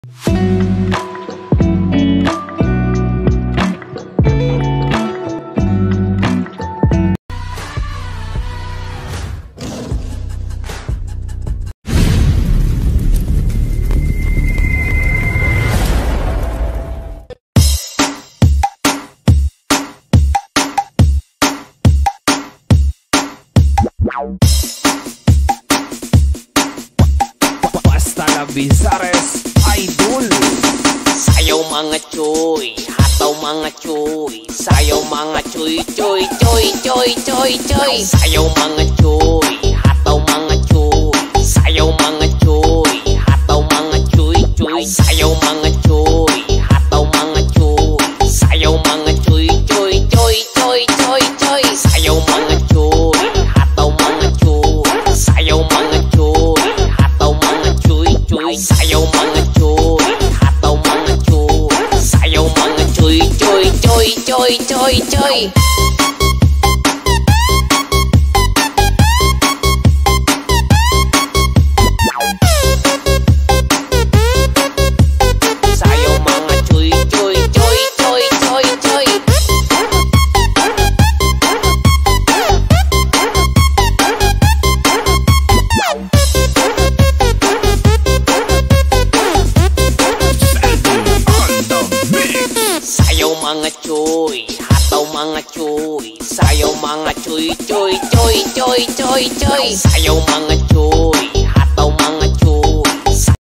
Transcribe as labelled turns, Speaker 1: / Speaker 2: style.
Speaker 1: Basta la Bizares Idol.
Speaker 2: Sayaw mga choy, hataw mga choy. Sayaw mga choy, choy, choy, choy, choy, choy. Sayaw mga choy, hataw mga choy. Sayaw mga choy, hataw mga choy, choy. Sayaw mga choy, hataw mga choy. Sayaw mga choy, choy, choy, choy, choy, choy. Sayaw mga choy, hataw mga choy. Sayaw mga choy, hataw mga choy, choy. Sayaw mga choy, hataw mga choy. Sayaw mga choy, choy, choy, choy, choy, choy. Sayaw mga choy, choy, choy, choy, choy, choy. Sayaw mga choy, hataw mga choy. Sayaw mga choy, choy, choy, choy, choy, choy. Sayaw mga choy, hataw mga